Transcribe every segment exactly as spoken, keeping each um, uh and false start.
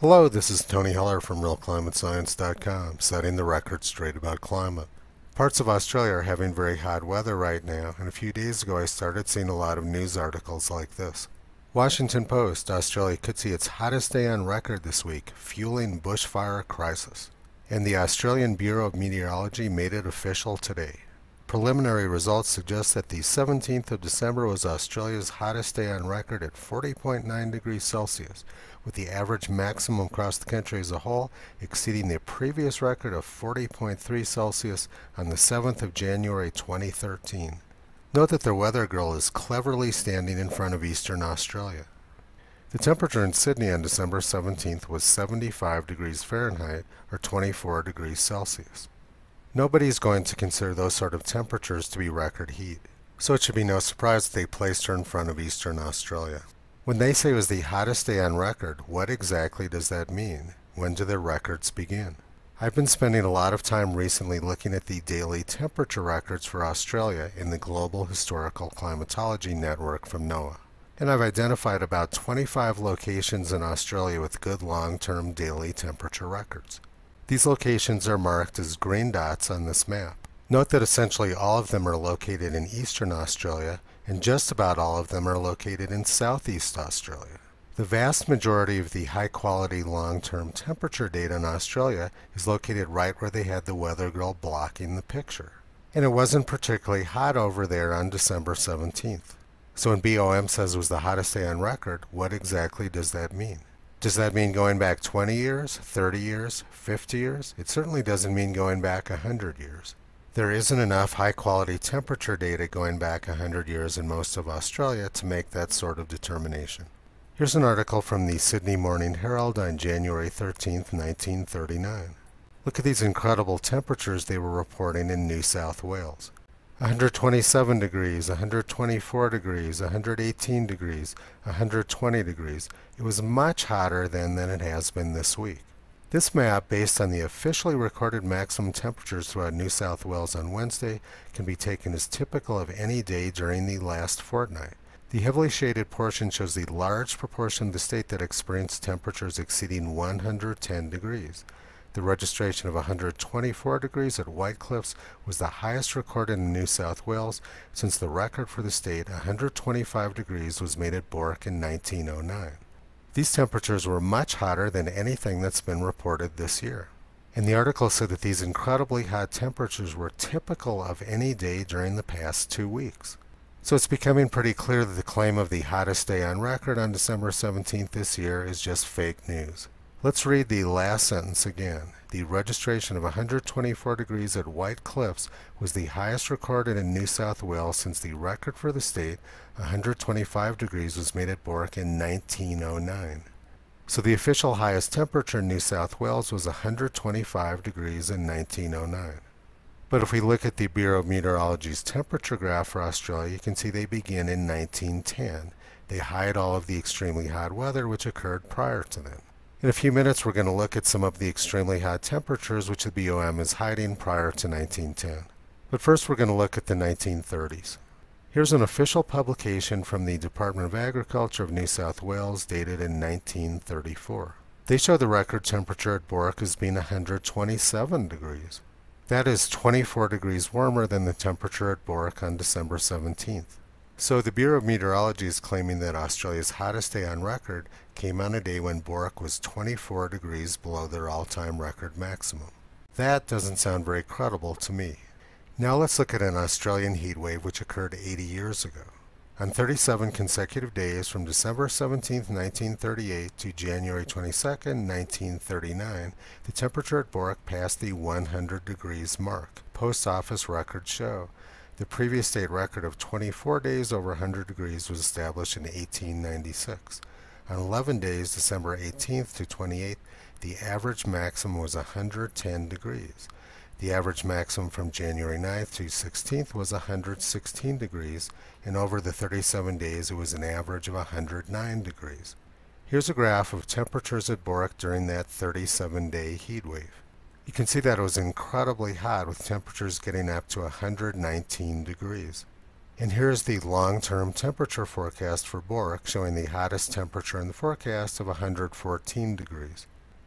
Hello, this is Tony Heller from real climate science dot com, setting the record straight about climate. Parts of Australia are having very hot weather right now, and a few days ago I started seeing a lot of news articles like this. Washington Post, Australia could see its hottest day on record this week, fueling bushfire crisis. And the Australian Bureau of Meteorology made it official today. Preliminary results suggest that the seventeenth of December was Australia's hottest day on record at forty point nine degrees Celsius, with the average maximum across the country as a whole exceeding the previous record of forty point three Celsius on the seventh of January twenty thirteen. Note that their weather girl is cleverly standing in front of Eastern Australia. The temperature in Sydney on December seventeenth was seventy-five degrees Fahrenheit, or twenty-four degrees Celsius. Nobody is going to consider those sort of temperatures to be record heat, so it should be no surprise that they placed her in front of Eastern Australia. When they say it was the hottest day on record, what exactly does that mean? When do their records begin? I've been spending a lot of time recently looking at the daily temperature records for Australia in the Global Historical Climatology Network from NOAA, and I've identified about twenty-five locations in Australia with good long-term daily temperature records. These locations are marked as green dots on this map. Note that essentially all of them are located in Eastern Australia, and just about all of them are located in Southeast Australia. The vast majority of the high-quality long-term temperature data in Australia is located right where they had the weather girl blocking the picture. And it wasn't particularly hot over there on December seventeenth. So when B O M says it was the hottest day on record, what exactly does that mean? Does that mean going back twenty years, thirty years, fifty years? It certainly doesn't mean going back one hundred years. There isn't enough high-quality temperature data going back one hundred years in most of Australia to make that sort of determination. Here's an article from the Sydney Morning Herald on January thirteenth, nineteen thirty-nine. Look at these incredible temperatures they were reporting in New South Wales. one hundred twenty-seven degrees, one hundred twenty-four degrees, one hundred eighteen degrees, one hundred twenty degrees. It was much hotter then than it has been this week. This map, based on the officially recorded maximum temperatures throughout New South Wales on Wednesday, can be taken as typical of any day during the last fortnight. The heavily shaded portion shows the large proportion of the state that experienced temperatures exceeding one hundred ten degrees. The registration of one hundred twenty-four degrees at White Cliffs was the highest recorded in New South Wales since the record for the state, one hundred twenty-five degrees, was made at Bourke in nineteen oh nine. These temperatures were much hotter than anything that's been reported this year. And the article said that these incredibly hot temperatures were typical of any day during the past two weeks. So it's becoming pretty clear that the claim of the hottest day on record on December seventeenth this year is just fake news. Let's read the last sentence again. The registration of one hundred twenty-four degrees at White Cliffs was the highest recorded in New South Wales since the record for the state, one hundred twenty-five degrees, was made at Bourke in nineteen oh nine. So the official highest temperature in New South Wales was one hundred twenty-five degrees in nineteen oh nine. But if we look at the Bureau of Meteorology's temperature graph for Australia, you can see they begin in nineteen ten. They hide all of the extremely hot weather which occurred prior to then. In a few minutes, we're going to look at some of the extremely hot temperatures which the B O M is hiding prior to nineteen ten. But first, we're going to look at the nineteen thirties. Here's an official publication from the Department of Agriculture of New South Wales dated in nineteen thirty-four. They show the record temperature at Bourke as being one hundred twenty-seven degrees. That is twenty-four degrees warmer than the temperature at Bourke on December seventeenth. So the Bureau of Meteorology is claiming that Australia's hottest day on record came on a day when Bourke was twenty-four degrees below their all-time record maximum. That doesn't sound very credible to me. Now let's look at an Australian heat wave which occurred eighty years ago. On thirty-seven consecutive days from December seventeenth, nineteen thirty-eight to January twenty-second, nineteen thirty-nine, the temperature at Bourke passed the one hundred degrees mark. Post office records show. The previous state record of twenty-four days over one hundred degrees was established in eighteen ninety-six. On eleven days, December eighteenth to twenty-eighth, the average maximum was one hundred ten degrees. The average maximum from January ninth to sixteenth was one hundred sixteen degrees, and over the thirty-seven days it was an average of one hundred nine degrees. Here's a graph of temperatures at Bourke during that thirty-seven day heat wave. You can see that it was incredibly hot with temperatures getting up to one hundred nineteen degrees. And here's the long-term temperature forecast for Bourke, showing the hottest temperature in the forecast of one hundred fourteen degrees.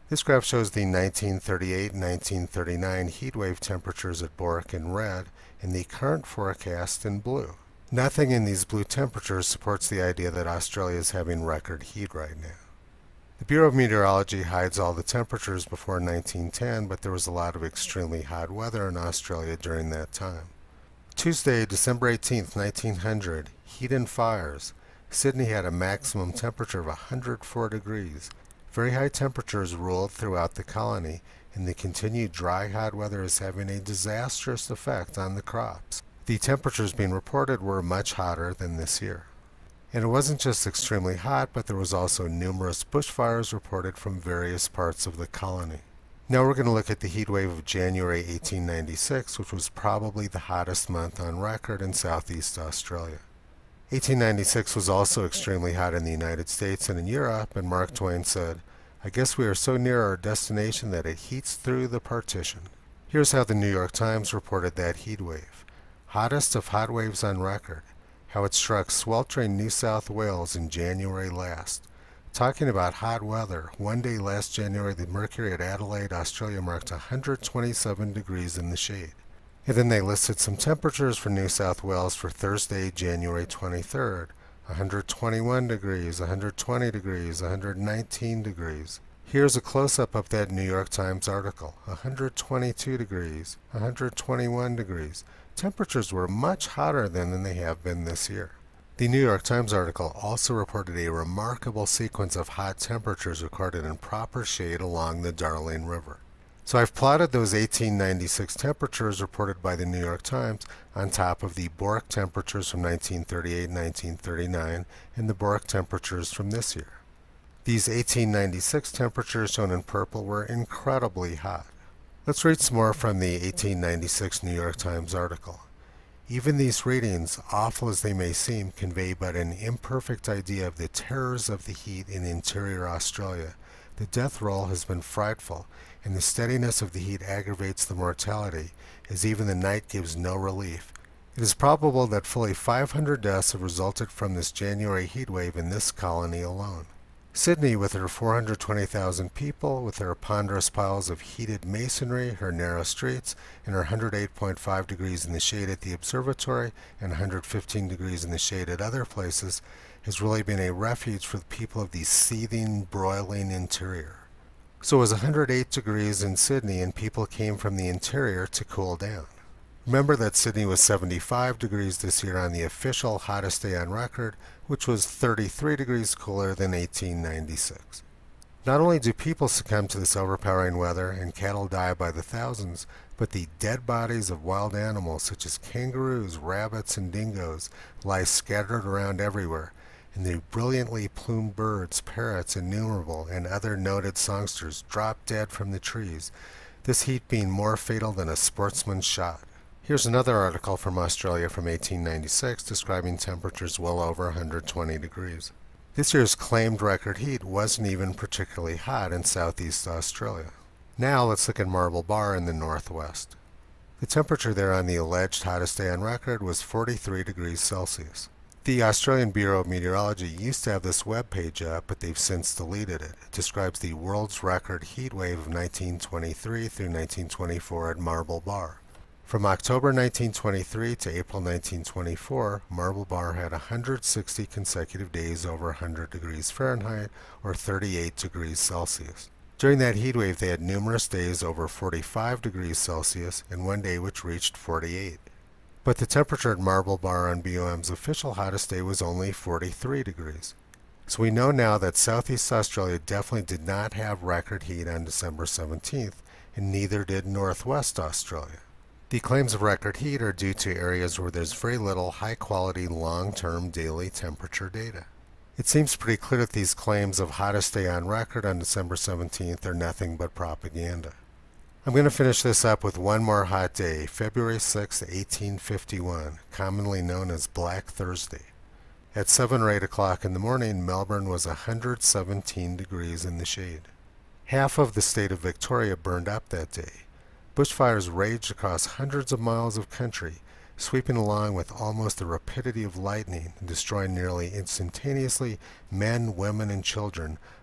This graph shows the nineteen thirty-eight and nineteen thirty-nine heatwave temperatures at Bourke in red and the current forecast in blue. Nothing in these blue temperatures supports the idea that Australia is having record heat right now. The Bureau of Meteorology hides all the temperatures before nineteen ten, but there was a lot of extremely hot weather in Australia during that time. Tuesday, December eighteenth, nineteen hundred, heat and fires. Sydney had a maximum temperature of one hundred four degrees. Very high temperatures ruled throughout the colony, and the continued dry, hot weather is having a disastrous effect on the crops. The temperatures being reported were much hotter than this year. And it wasn't just extremely hot, but there was also numerous bushfires reported from various parts of the colony. Now we're going to look at the heat wave of January eighteen ninety-six, which was probably the hottest month on record in Southeast Australia. eighteen ninety-six was also extremely hot in the United States and in Europe, and Mark Twain said, "I guess we are so near our destination that it heats through the partition." Here's how the New York Times reported that heat wave. Hottest of hot waves on record. How it struck sweltering New South Wales in January last. Talking about hot weather, one day last January the mercury at Adelaide, Australia marked one hundred twenty-seven degrees in the shade. And then they listed some temperatures for New South Wales for Thursday, January twenty-third. one hundred twenty-one degrees, one hundred twenty degrees, one hundred nineteen degrees. Here's a close-up of that New York Times article. one hundred twenty-two degrees, one hundred twenty-one degrees. Temperatures were much hotter than, than they have been this year. The New York Times article also reported a remarkable sequence of hot temperatures recorded in proper shade along the Darling River. So I've plotted those eighteen ninety-six temperatures reported by the New York Times on top of the Bourke temperatures from nineteen thirty-eight and nineteen thirty-nine and the Bourke temperatures from this year. These eighteen ninety-six temperatures shown in purple were incredibly hot. Let's read some more from the eighteen ninety-six New York Times article. Even these readings, awful as they may seem, convey but an imperfect idea of the terrors of the heat in interior Australia. The death roll has been frightful, and the steadiness of the heat aggravates the mortality, as even the night gives no relief. It is probable that fully five hundred deaths have resulted from this January heat wave in this colony alone. Sydney, with her four hundred twenty thousand people, with her ponderous piles of heated masonry, her narrow streets, and her one hundred eight point five degrees in the shade at the observatory and one hundred fifteen degrees in the shade at other places, has really been a refuge for the people of the seething, broiling interior. So it was one hundred eight degrees in Sydney, and people came from the interior to cool down. Remember that Sydney was seventy-five degrees this year on the official hottest day on record, which was thirty-three degrees cooler than eighteen ninety-six. Not only do people succumb to this overpowering weather and cattle die by the thousands, but the dead bodies of wild animals such as kangaroos, rabbits, and dingoes lie scattered around everywhere, and the brilliantly plumed birds, parrots, innumerable, and other noted songsters drop dead from the trees, this heat being more fatal than a sportsman's shot. Here's another article from Australia from eighteen ninety-six describing temperatures well over one hundred twenty degrees. This year's claimed record heat wasn't even particularly hot in Southeast Australia. Now let's look at Marble Bar in the northwest. The temperature there on the alleged hottest day on record was forty-three degrees Celsius. The Australian Bureau of Meteorology used to have this web page up, but they've since deleted it. It describes the world's record heat wave of nineteen twenty-three through nineteen twenty-four at Marble Bar. From October nineteen twenty-three to April nineteen twenty-four, Marble Bar had one hundred sixty consecutive days over one hundred degrees Fahrenheit or thirty-eight degrees Celsius. During that heat wave, they had numerous days over forty-five degrees Celsius and one day which reached forty-eight. But the temperature at Marble Bar on B O M's official hottest day was only forty-three degrees. So we know now that Southeast Australia definitely did not have record heat on December seventeenth, and neither did Northwest Australia. The claims of record heat are due to areas where there's very little high-quality long-term daily temperature data. It seems pretty clear that these claims of hottest day on record on December seventeenth are nothing but propaganda. I'm going to finish this up with one more hot day, February sixth, eighteen fifty-one, commonly known as Black Thursday. At seven or eight o'clock in the morning, Melbourne was one hundred seventeen degrees in the shade. Half of the state of Victoria burned up that day. Bushfires raged across hundreds of miles of country, sweeping along with almost the rapidity of lightning and destroying nearly instantaneously men, women, and children,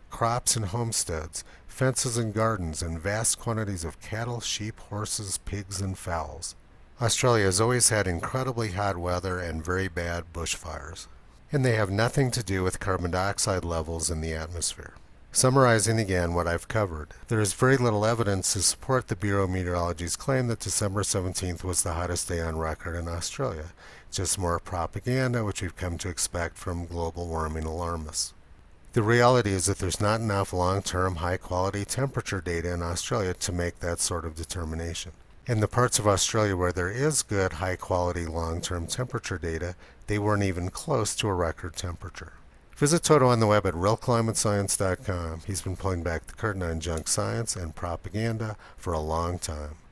crops and homesteads, fences and gardens, and vast quantities of cattle, sheep, horses, pigs, and fowls. Australia has always had incredibly hot weather and very bad bushfires, and they have nothing to do with carbon dioxide levels in the atmosphere. Summarizing again what I've covered, there is very little evidence to support the Bureau of Meteorology's claim that December seventeenth was the hottest day on record in Australia. Just more propaganda, which we've come to expect from global warming alarmists. The reality is that there's not enough long-term, high-quality temperature data in Australia to make that sort of determination. In the parts of Australia where there is good, high-quality, long-term temperature data, they weren't even close to a record temperature. Visit Toto on the web at real climate science dot com. He's been pulling back the curtain on junk science and propaganda for a long time.